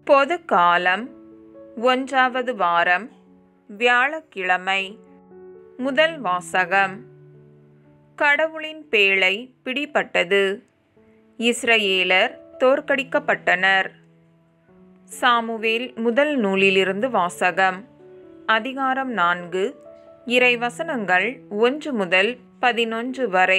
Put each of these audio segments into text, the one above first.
பொது காலம் 1வது வாரம் வியாழக்கிழமை. முதல் வாசகம். கடவுளின் பேழை பிடிபட்டது. இஸ்ரயேலர் தோற்கடிக்கப்பட்டனர். சாமுவேல் முதல் நூலிலிருந்து வாசகம். அதிகாரம் 4, இறைவசனங்கள் 1 முதல் 11 வரை.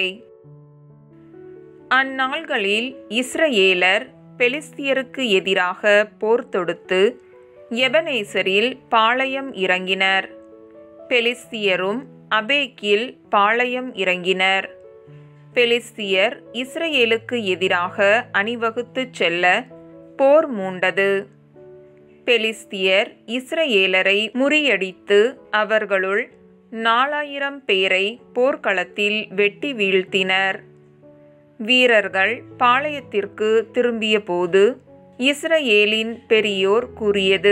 அந்நாள்களில் இஸ்ரயேலர் பெலிஸ்தியருக்கு எதிராக போர் தொடுத்து எபனேசரில் பாளையம் இறங்கினர். பெலிஸ்தியரும் அபேக்கில் பாளையம் இறங்கினர். பெலிஸ்தியர் இஸ்ரயேலுக்கு எதிராக அணிவகுத்துச் செல்ல போர் மூண்டது. பெலிஸ்தியர் இஸ்ரயேலரை முறியடித்து அவர்களுள் 4000 பேரை போர்க்களத்தில் வெட்டி வீழ்த்தினர். வீரர்கள் பாளையத்திற்கு திரும்பிய போது இஸ்ரயேலின் பெரியோர் கூறியது: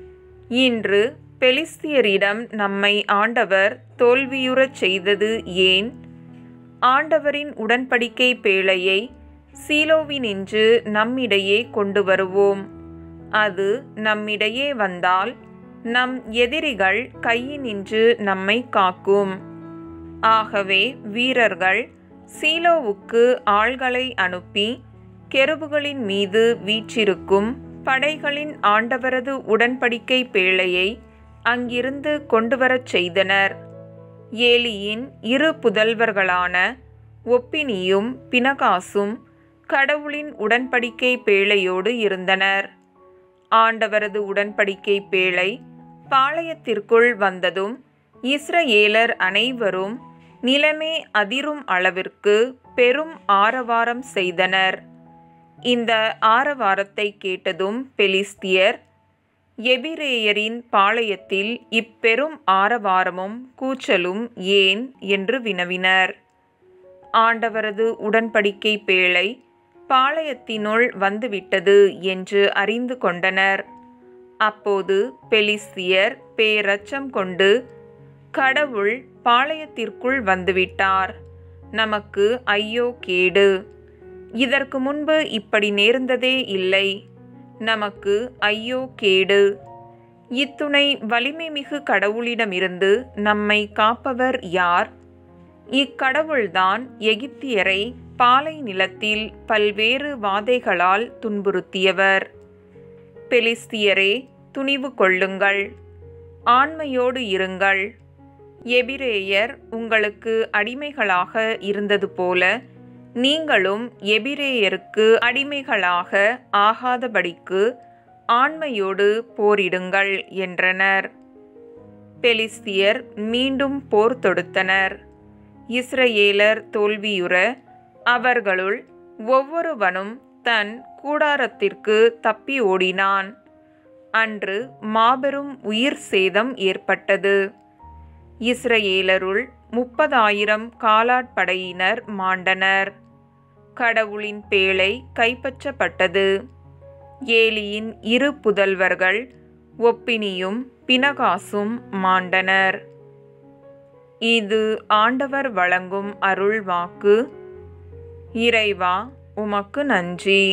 இன்று பெலிஸ்தியரிடம் நம்மை ஆண்டவர் தோல்வியுறச் செய்தது ஏன்? ஆண்டவரின் உடன்படிக்கை பேழையை சீலோவினின்று நம்மிடையே கொண்டு வருவோம். அது நம்மிடையே வந்தால் நம் எதிரிகள் கையினின்று நம்மை காக்கும். ஆகவே வீரர்கள் சீலோவுக்கு ஆள்களை அனுப்பி கெருபுகளின் மீது வீற்றிருக்கும் படைகளின் ஆண்டவரது உடன்படிக்கை பேழையை அங்கிருந்து கொண்டுவரச் செய்தனர். ஏலியின் 2 புதல்வர்களான ஒப்பினியும் பினகாசும் கடவுளின் உடன்படிக்கை பேழையோடு இருந்தனர். ஆண்டவரது உடன்படிக்கை பேழை பாளையத்திற்குள் வந்ததும் இஸ்ரயேலர் அனைவரும் நிலமே அதிரும் அளவிற்கு பெரும் ஆரவாரம் செய்தனர். இந்த ஆரவாரத்தை கேட்டதும் பெலிஸ்தியர், எபிரேயரின் பாளையத்தில் இப்பெரும் ஆரவாரமும் கூச்சலும் ஏன் என்று வினவினர். ஆண்டவரது உடன்படிக்கை பேழை பாளையத்தினுள் வந்துவிட்டது என்று அறிந்து கொண்டனர். அப்போது பெலிஸ்தியர் பேரச்சம் கொண்டு, கடவுள் பாளையத்திற்குள் வந்துவிட்டார், நமக்கு ஐயோ கேடு! இதற்கு முன்பு இப்படி நேர்ந்ததே இல்லை, நமக்கு ஐயோ கேடு! இத்துணை வலிமை மிகு கடவுளிடமிருந்து நம்மை காப்பவர் யார்? இக்கடவுள்தான் எகிப்தியரை பாலை நிலத்தில் பல்வேறு வாதைகளால் துன்புறுத்தியவர். பெலிஸ்தியரே, துணிவு கொள்ளுங்கள், ஆண்மையோடு இருங்கள். எபிரேயர் உங்களுக்கு அடிமைகளாக இருந்தது போல நீங்களும் எபிரேயருக்கு அடிமைகளாக ஆகாதபடிக்கு ஆண்மையோடு போரிடுங்கள் என்றனர். பெலிஸ்தியர் மீண்டும் போர் தொடுத்தனர். இஸ்ரயேலர் தோல்வியுற அவர்களுள் ஒவ்வொருவனும் தன் கூடாரத்திற்கு தப்பி ஓடினான். அன்று மாபெரும் உயிர் சேதம் ஏற்பட்டது. இஸ்ரயேலருள் 30,000 காலாட்படையினர் மாண்டனர். கடவுளின் பேழை கைப்பற்றப்பட்டது. ஏலியின் 2 புதல்வர்கள் ஒப்பினியும் பினகாசும் மாண்டனர். இது ஆண்டவர் வழங்கும் அருள் வாக்கு. இறைவா, உமக்கு நன்றி.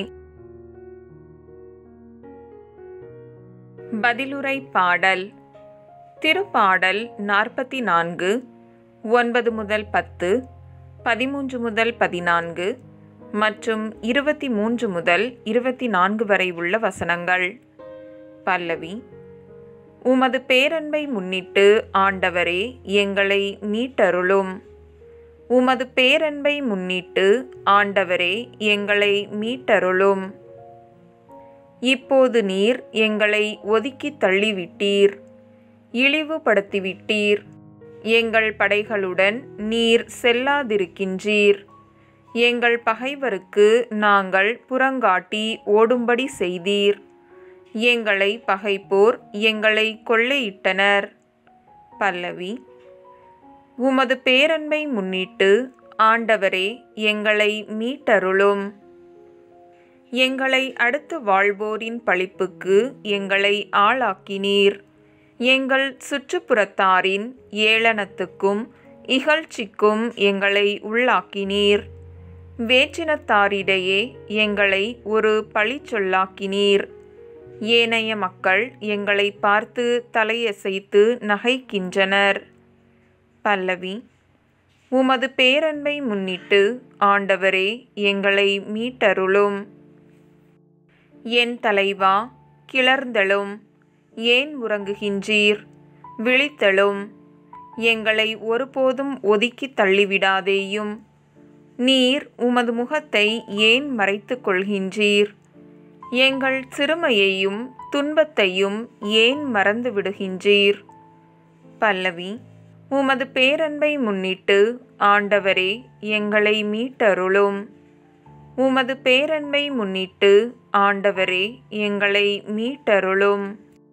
பதிலுரை பாடல். திருப்பாடல் 44, 9 முதல் 10, 13 முதல் 14 மற்றும் 23 முதல் 24 வரை உள்ள வசனங்கள். பல்லவி. உமது பேரன்பை முன்னிட்டு ஆண்டவரே எங்களை மீட்டருளும். உமது பேரன்பை முன்னிட்டு ஆண்டவரே எங்களை மீட்டருளும். இப்போது நீர் எங்களை ஒதுக்கி தள்ளிவிட்டீர், இழிவுபடுத்திவிட்டீர். எங்கள் படைகளுடன் நீர் செல்லாதிருக்கின்றீர். எங்கள் பகைவருக்கு நாங்கள் புறங்காட்டி ஓடும்படி செய்தீர். எங்களை பகைப்போர் எங்களை கொள்ளையிட்டனர். பல்லவி. உமது பேரன்பை முன்னிட்டு ஆண்டவரே எங்களை மீட்டருளும். எங்களை அடுத்து வாழ்வோரின் பழிப்புக்கு எங்களை ஆளாக்கினீர். எங்கள் சுற்றுப்புறத்தாரின் ஏளனத்துக்கும் இகழ்ச்சிக்கும் எங்களை உள்ளாக்கினீர். வேற்றினத்தாரிடையே எங்களை ஒரு பழிச்சொல்லாக்கினீர். ஏனைய மக்கள் எங்களை பார்த்து தலையசைத்து நகைக்கின்றனர். பல்லவி. உமது பேரன்பை முன்னிட்டு ஆண்டவரே எங்களை மீட்டருளும். என் தலைவா, கிளர்ந்தெழும். ஏன் உறங்குகின்றீர்? விழித்தெழும். எங்களை ஒருபோதும் ஒதுக்கித் தள்ளிவிடாதேயும். நீர் உமது முகத்தை ஏன் மறைத்துக் கொள்கின்றீர்? எங்கள் சிறுமையையும் துன்பத்தையும் ஏன் மறந்து விடுகின்றீர்? பல்லவி. உமது பேரன்பை முன்னிட்டு ஆண்டவரே எங்களை மீட்டருளும். உமது பேரன்பை முன்னிட்டு ஆண்டவரே எங்களை மீட்டருளும்.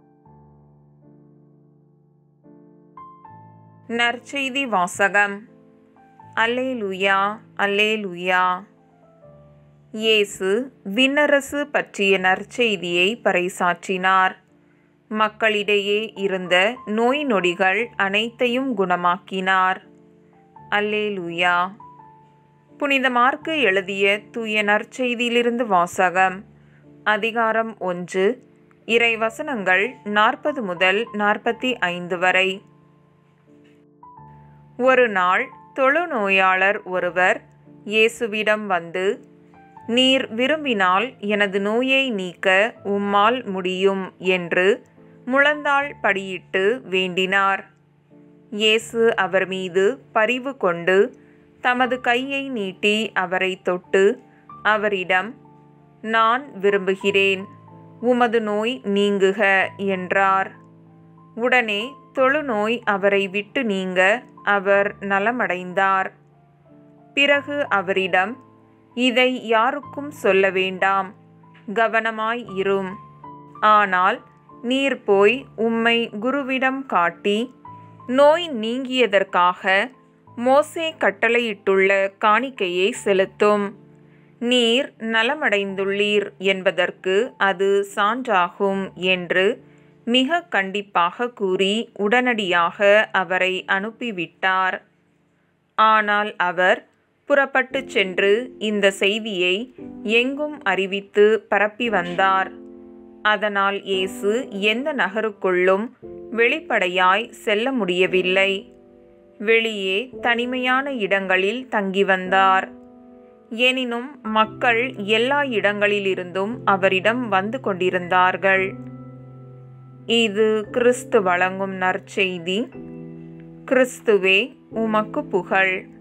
நற்செய்தி வாசகம். அல்லேலூயா, அல்லேலூயா. இயேசு விண்ணரசு பற்றிய நற்செய்தியை பறைசாற்றினார். மக்களிடையே இருந்த நோய் நொடிகள் அனைத்தையும் குணமாக்கினார். அல்லேலூயா. புனித மாற்கு எழுதிய தூய நற்செய்தியிலிருந்து வாசகம். அதிகாரம் 1, இறைவசனங்கள் 40 முதல் 45 வரை. ஒரு நாள் தொழுநோயாளர் ஒருவர் இயேசுவிடம் வந்து, நீர் விரும்பினால் எனது நோயை நீக்க உம்மால் முடியும் என்று முழந்தாள் படியிட்டு வேண்டினார். இயேசு அவர் மீது பரிவு கொண்டு தமது கையை நீட்டி அவரை தொட்டு அவரிடம், நான் விரும்புகிறேன், உமது நோய் நீங்குக என்றார். உடனே தொழுநோய் அவரை விட்டு நீங்க அவர் நலமடைந்தார். பிறகு அவரிடம், இதை யாருக்கும் சொல்ல வேண்டாம், கவனமாய் இரும். ஆனால் நீர் போய் உம்மை குருவிடம் காட்டி நோய் நீங்கியதற்காக மோசே கட்டளையிட்டுள்ள காணிக்கையை செலுத்தும். நீர் நலமடைந்துள்ளீர் என்பதற்கு அது சான்றாகும் என்று மிக கண்டிப்பாக கூறி உடனடியாக அவரை அனுப்பிவிட்டார். ஆனால் அவர் புறப்பட்டு சென்று இந்த செய்தியை எங்கும் அறிவித்து பரப்பி வந்தார். அதனால் இயேசு எந்த நகருக்குள்ளும் வெளிப்படையாய் செல்ல முடியவில்லை. வெளியே தனிமையான இடங்களில் தங்கி வந்தார். எனினும் மக்கள் எல்லா இடங்களிலிருந்தும் அவரிடம் வந்து கொண்டிருந்தார்கள். இது கிறிஸ்து வழங்கும் நற்செய்தி. கிறிஸ்துவே உமக்கு புகழ்.